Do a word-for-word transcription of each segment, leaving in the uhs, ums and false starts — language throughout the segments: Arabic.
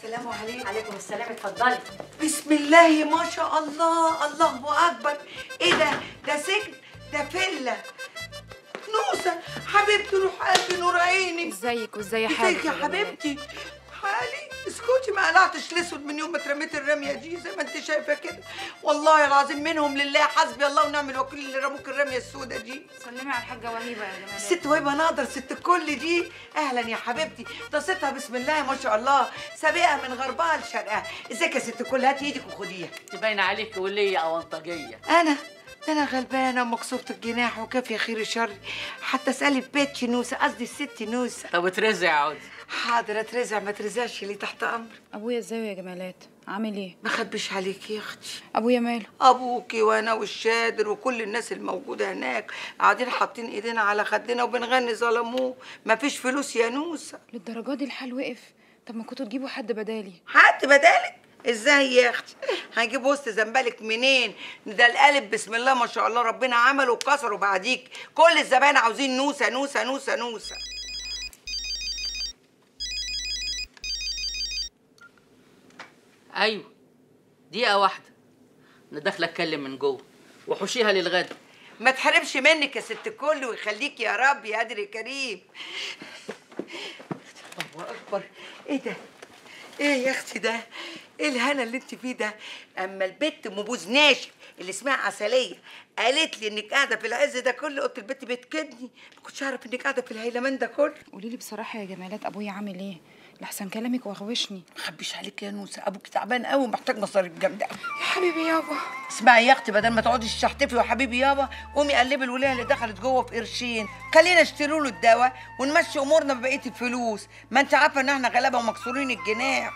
السلام عليكم. عليكم السلام، اتفضلي. بسم الله ما شاء الله، الله اكبر. ايه ده؟ ده سجن؟ ده فيلا؟ نوسه حبيبتي، روح قلبي، نور عيني. ازيك وازاي حالك؟ ازيك يا حبيبتي؟ حالي؟ اسكتي، ما قلعتش الاسود من يوم ما اترميت الرميه دي زي ما انت شايفه كده. والله العظيم منهم لله، حسبي الله ونعم الوكيل اللي رموك الرميه السوداء دي. سلمي على الحاجه وهيبه يا جماعه. الست وهيبه نقدر، ست الكل دي. اهلا يا حبيبتي، ده ستها بسم الله ما شاء الله، سابقه من غربها لشرقها. ازيك يا ست الكل؟ هاتي ايدك وخديها. تبين عليك وليه اونطجيه. انا ده انا غلبانه ومكسوره الجناح وكافيه خير الشر. حتى اسالي بيت نوسه، قصدي الست نوسه. طب اترزع عودي. حاضر اترزع، ما ترزعش لي تحت امر. ابويا ازاي يا جمالات؟ عامل ايه؟ ما اخبيش عليكي يا اختي. ابويا ماله؟ ابوكي وانا والشادر وكل الناس الموجوده هناك قاعدين حاطين ايدينا على خدنا وبنغني ظلموه. ما فيش فلوس يا نوسه. للدرجه دي الحال وقف؟ طب ما كنتوا تجيبوا حد بدالي. حد بدالك؟ ازاي يا اختي؟ هنجيب وسط زنبلك منين؟ ده القالب بسم الله ما شاء الله ربنا عمله وكسره بعديك. كل الزباين عاوزين نوسه نوسه نوسه نوسه. ايوه، دقيقه واحده، انا داخله اتكلم من جوه. وحوشيها للغدا. ما تحرمش منك يا ست الكل ويخليك يا رب يا قادر يا كريم. الله اكبر. ايه ده؟ ايه يا اختي ده؟ ايه الهنا اللي انت فيه ده؟ اما البت ام بوز ناشف اللي اسمها عسليه قالت لي انك قاعده في العز ده كله، قلت البت بتكدني، ما كنتش اعرف انك قاعده في الهيلمان ده كله. قولي لي بصراحه يا جمالات، ابويا عامل ايه؟ لحسن كلامك واغوشني. ما اخبيش عليك يا نوسه، ابوك تعبان قوي ومحتاج مصاريف جامده قوي. يا حبيبي يابا. اسمعي يا اختي، بدل ما تقعدي تشحتفي وحبيبي يابا، قومي قلبي الولايه اللي دخلت جوه في قرشين، خلينا اشتري له الدواء ونمشي امورنا ببقيه الفلوس. ما انت عارفه ان احنا غلابه ومكسورين الجناح.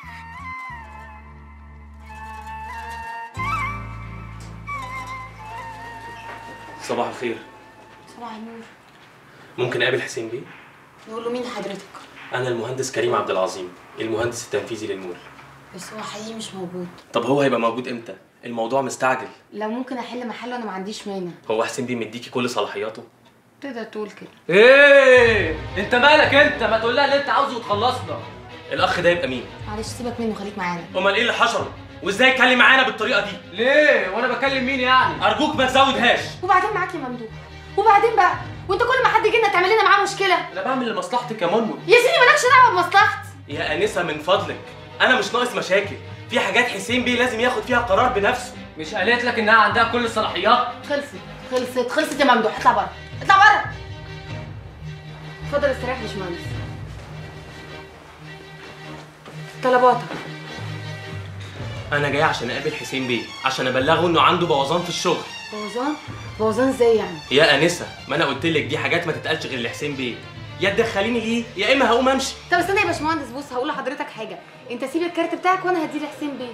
صباح الخير. صباح النور. ممكن اقابل حسين بيه؟ نقول له مين حضرتك؟ انا المهندس كريم عبد العظيم، المهندس التنفيذي للمول. بس هو حقيقي مش موجود. طب هو هيبقى موجود امتى؟ الموضوع مستعجل. لو ممكن احل محله انا ما عنديش مانع. هو حسين بيه مديكي كل صلاحياته؟ تقدر تقول كده. ايه انت مالك انت؟ ما تقول لها اللي انت عاوزه وتخلصنا. الاخ ده يبقى مين؟ معلش سيبك منه، خليك معانا. امال ايه اللي حشره؟ وازاي يتكلم معانا بالطريقه دي؟ ليه؟ وانا بكلم مين يعني؟ ارجوك ما تزودهاش. وبعدين معاك يا ممدوح، وبعدين بقى وانت كل ما حد يجي لنا تعمل لنا معاه مشكله. انا بعمل لمصلحتك يا منمل. يا سيدي مالكش دعوه بمصلحتي. يا انسه من فضلك، انا مش ناقص مشاكل، في حاجات حسين بيه لازم ياخد فيها قرار بنفسه. مش قالت لك انها عندها كل الصلاحيات؟ خلصت خلصت خلصت يا ممدوح، اطلع بره اطلع بره. اتفضل استريح يا باشمهندس. طلباتك. انا جاي عشان اقابل حسين بيه، عشان ابلغه انه عنده بوظان في الشغل. بوظان؟ بوظان ازاي يعني؟ يا انسه، ما انا قلت لك دي حاجات ما تتقالش غير لحسين بيه، يا تدخليني ليه يا اما هقوم امشي. طب استنى يا باشمهندس، بص هقول لحضرتك حاجه، انت سيب الكارت بتاعك وانا هديه لحسين بيه.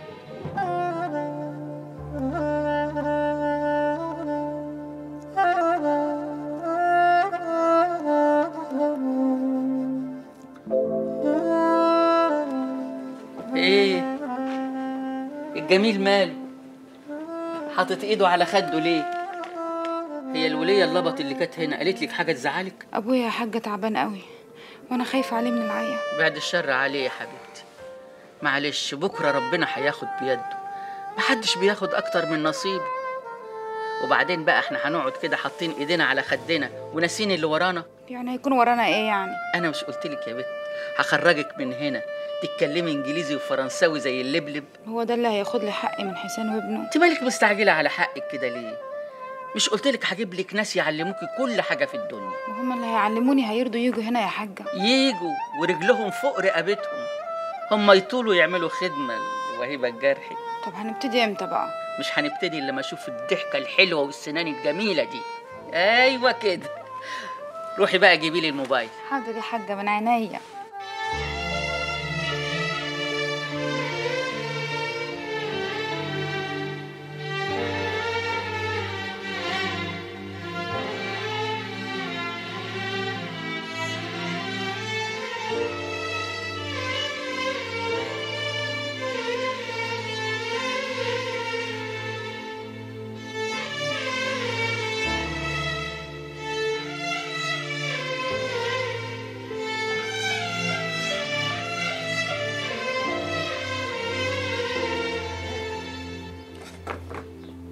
ايه الجميل ماله؟ حاطط ايده على خده ليه؟ هي الوليه اللبط اللي كانت هنا قالت لك حاجه تزعلك؟ ابويا يا حاجه تعبان قوي وانا خايفه عليه من العيا. بعد الشر عليه يا حبيبتي، معلش بكره ربنا هياخد بيده، محدش بياخد اكتر من نصيبه. وبعدين بقى احنا هنقعد كده حاطين ايدينا على خدنا وناسين اللي ورانا؟ يعني هيكون ورانا ايه يعني؟ انا مش قلتلك يا بت هخرجك من هنا تتكلمي انجليزي وفرنساوي زي اللبلب؟ هو ده اللي هياخد لي حقي من حسين وابنه؟ انت مالك مستعجله على حقك كده ليه؟ مش قلتلك هجيب لك ناس يعلموكي كل حاجه في الدنيا؟ وهم اللي هيعلموني هيرضوا يجوا هنا يا حاجه؟ ييجوا ورجلهم فوق رقبتهم، هم يطولوا يعملوا خدمه وهيبه الجرحي. طب هنبتدي امتى بقى؟ مش هنبتدي الا لما اشوف الضحكه الحلوه والسنان الجميله دي. ايوه كده. روحي بقى جيبي لي الموبايل. حاضر يا حاجه، من عينيا.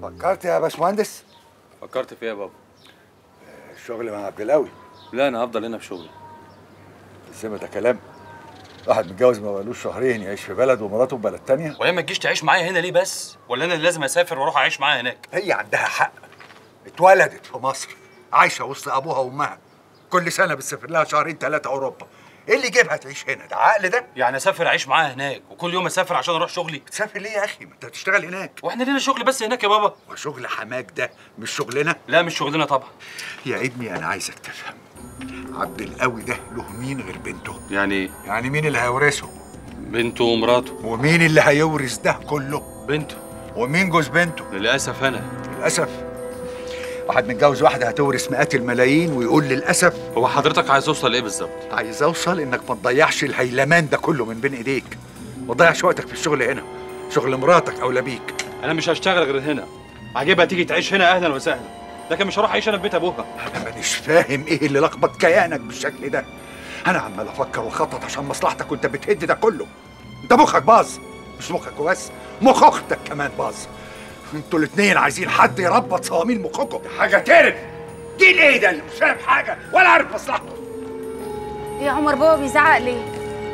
فكرت يا باشمهندس؟ فكرت في ايه يا بابا؟ الشغل مع عبد القوي. لا انا هفضل هنا في شغلي. بس ده كلام، واحد متجوز ما بقالوش شهرين يعيش في بلد ومراته في بلد تانية. وهي ما تجيش تعيش معايا هنا ليه بس؟ ولا انا اللي لازم اسافر واروح اعيش معاها هناك؟ هي عندها حق، اتولدت في مصر عايشه وسط ابوها وامها، كل سنه بتسافر لها شهرين ثلاثه اوروبا. ايه اللي يجيبها تعيش هنا؟ ده عقل ده؟ يعني اسافر اعيش معاها هناك وكل يوم اسافر عشان اروح شغلي؟ بتسافر ليه يا اخي؟ ما انت بتشتغل هناك. واحنا لينا شغل بس هناك يا بابا؟ وشغل حماك ده مش شغلنا؟ لا مش شغلنا طبعا. يا ابني انا عايزك تفهم، عبد القوي ده له مين غير بنته؟ يعني ايه؟ يعني مين اللي هيورثه؟ بنته ومراته. ومين اللي هيورث ده كله؟ بنته. ومين جوز بنته؟ للاسف انا. للاسف؟ واحد متجوز واحده هتورث مئات الملايين ويقول للاسف؟ هو حضرتك عايز اوصل لايه بالظبط؟ عايز اوصل انك ما تضيعش الهيلمان ده كله من بين ايديك، ما تضيعش وقتك في الشغل هنا، شغل مراتك اولى بيك. انا مش هشتغل غير هنا، عاجبها تيجي تعيش هنا اهلا وسهلا، لكن مش هروح اعيش انا في بيت ابوها. انا مانيش فاهم ايه اللي لخبط كيانك بالشكل ده. انا عمال افكر واخطط عشان مصلحتك وانت بتهد ده كله. انت مخك باظ، مش مخك وبس، مخ اختك كمان باظ. انتوا الاثنين عايزين حد يربط صواميل مخكم، حاجه تقرف. جيل ايه ده اللي مش فاهم حاجه ولا عارف مصلحته؟ يا عمر بابا بيزعق ليه؟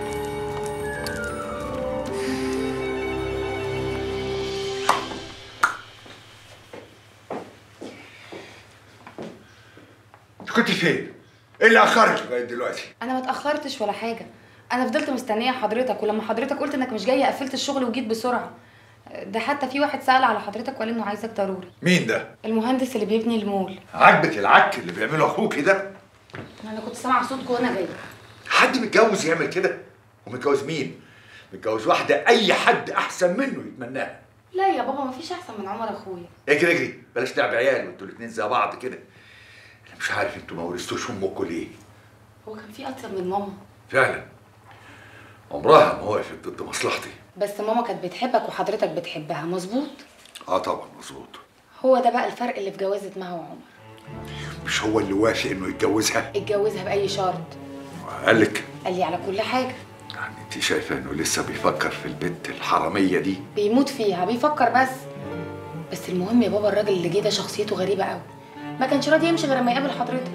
انت كنت فين؟ ايه اللي اخرك لغايه دلوقتي؟ انا ما اتاخرتش ولا حاجه، انا فضلت مستنيه حضرتك، ولما حضرتك قلت انك مش جايه قفلت الشغل وجيت بسرعه. ده حتى في واحد سأل على حضرتك وقال انه عايزك ضروري. مين ده؟ المهندس اللي بيبني المول. عاجبك العك اللي بيعمله اخوكي ده؟ انا كنت سامعه صوتكم وانا جايه. حد متجوز يعمل كده؟ ومتجوز مين؟ متجوز واحده اي حد احسن منه يتمناها. لا يا بابا مفيش احسن من عمر اخويا. اجري اجري، بلاش لعب عيال وانتوا الاثنين زي بعض كده. انا مش عارف انتوا ما ورثتوش امكم ليه؟ هو كان في اكتر من ماما. فعلا عمرها ما وقفت ضد مصلحتي. بس ماما كانت بتحبك وحضرتك بتحبها، مظبوط؟ اه طبعا مظبوط. هو ده بقى الفرق اللي في جوازة مها وعمر. مش هو اللي وافق انه يتجوزها؟ اتجوزها باي شرط. قال لك؟ قال لي على كل حاجه. يعني انت شايفه انه لسه بيفكر في البنت الحراميه دي؟ بيموت فيها، بيفكر بس. بس المهم يا بابا الراجل اللي جه ده شخصيته غريبه قوي، ما كانش راضي يمشي غير لما يقابل حضرتك.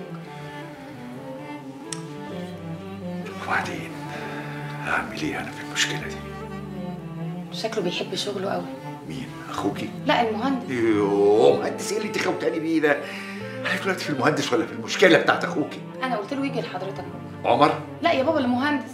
وبعدين هعمل ايه انا في المشكله دي؟ شكله بيحب شغله قوي. مين؟ اخوكي؟ لا المهندس. يوه مهندس ايه اللي انت خوتاني بيه ده؟ انا دلوقتي في المهندس ولا في المشكله بتاعت اخوكي؟ انا قلت له يجي لحضرتك. عمر؟ لا يا بابا المهندس.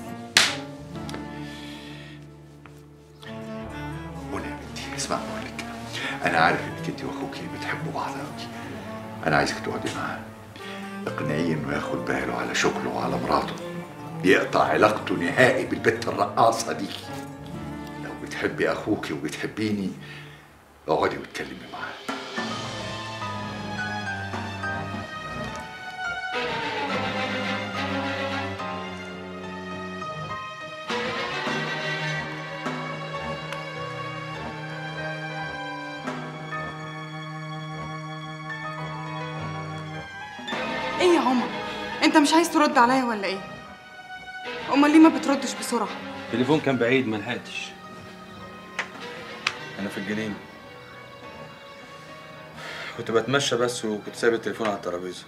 منى يا بنتي اسمع بقول لك، انا عارف انك انت واخوكي بتحبوا بعض قوي. انا عايزك تقعدي معاه، اقنعيه انه ياخد باله على شغله وعلى مراته، يقطع علاقته نهائي بالبت الرقاصه دي. لو بتحبي اخوكي وبتحبيني اقعدي واتكلمي معاه. ايه يا عمر؟ انت مش عايز ترد عليا ولا ايه؟ امال ليه ما بتردش بسرعه؟ التليفون كان بعيد ما لحقتش. انا في الجنينه كنت بتمشى بس وكنت سايب التليفون على الترابيزه.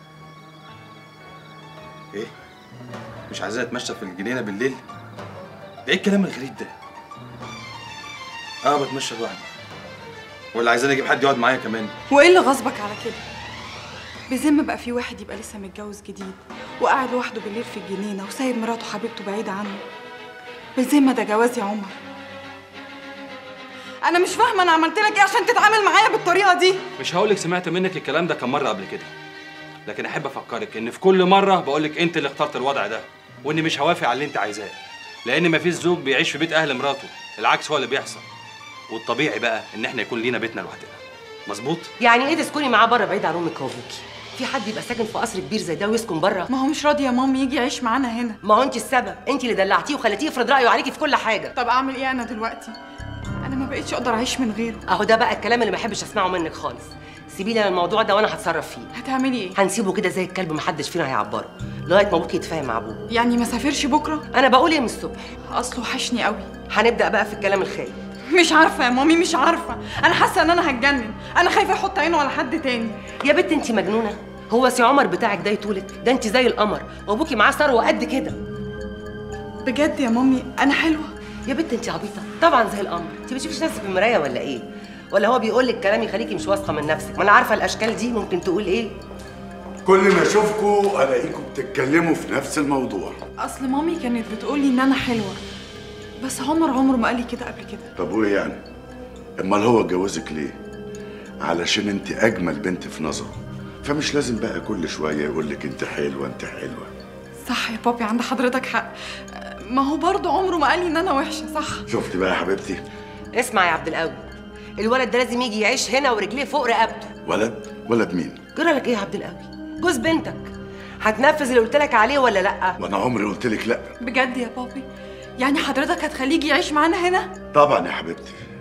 ايه؟ مش عايزين نتمشى في الجنينه بالليل؟ ده ايه الكلام الغريب ده؟ اه بتمشى لوحدي. ولا عايزين اجيب حد يقعد معايا كمان؟ وايه اللي غصبك على كده؟ بذم بقى في واحد يبقى لسه متجوز جديد وقاعد لوحده بالليل في الجنينه وسايب مراته حبيبته بعيده عنه؟ بذمه ده جواز يا عمر؟ انا مش فاهمه انا عملت لك ايه عشان تتعامل معايا بالطريقه دي؟ مش هقولك سمعت منك الكلام ده كم مره قبل كده، لكن احب افكرك ان في كل مره بقولك انت اللي اخترت الوضع ده، واني مش هوافق على اللي انت عايزاه، لان مفيش زوج بيعيش في بيت اهل مراته، العكس هو اللي بيحصل. والطبيعي بقى ان احنا يكون لينا بيتنا لوحدنا. مظبوط؟ يعني ايه تسكني معاه بره بعيد عن امك وابوكي؟ في حد يبقى ساكن في قصر كبير زي ده ويسكن بره؟ ما هو مش راضي يا مامي يجي يعيش معانا هنا. ما هو انت السبب، انت اللي دلعتيه وخليتيه يفرض رايه عليكي في كل حاجه. طب اعمل ايه انا دلوقتي؟ انا ما بقتش اقدر اعيش من غيره. اهو ده بقى الكلام اللي ما احبش اسمعه منك خالص. سيبي لي الموضوع ده وانا هتصرف فيه. هتعملي ايه؟ هنسيبه كده زي الكلب، محدش فينا هيعبره لغايه ما ابوكي يتفاهم مع ابوه. يعني ما سافرش بكره؟ انا بقول ايه من الصبح؟ اصله وحشني قوي. هنبدا بقى في الكلام الخايب. مش عارفه يا مامي، مش عارفه. انا حاسه ان انا هتجنن. انا خايفه يحط عينه على حد تاني. يا بنت انت مجنونه؟ هو سي عمر بتاعك ده يطولك؟ ده انت زي القمر، وابوكي معاه ثروه قد كده. بجد يا مامي انا حلوه؟ يا بنت انت عبيطه، طبعا زي القمر. انت بتشوفيش نفسك في المرايه ولا ايه؟ ولا هو بيقول لك كلام يخليكي مش واثقه من نفسك؟ ما انا عارفه الاشكال دي ممكن تقول ايه. كل ما اشوفكوا الاقيكم بتتكلموا في نفس الموضوع. اصل مامي كانت بتقولي ان انا حلوه، بس عمر عمره ما قال لي كده قبل كده. طب وايه يعني؟ امال هو اتجوزك ليه؟ علشان انت اجمل بنت في نظره، فمش لازم بقى كل شويه يقول لك انت حلوه انت حلوه. صح يا بابي، عند حضرتك حق. ما هو برضه عمره ما قال لي ان انا وحشه. صح. شفتي بقى يا حبيبتي؟ اسمع يا عبد القوي، الولد ده لازم يجي يعيش هنا ورجليه فوق رقبته. ولد؟ ولد مين؟ جرى لك ايه يا عبد القوي؟ جوز بنتك. هتنفذ اللي قلت لك عليه ولا لا؟ وانا عمري قلت لك لا. بجد يا بابي؟ يعني حضرتك هتخليه يجي يعيش معانا هنا؟ طبعا يا حبيبتي.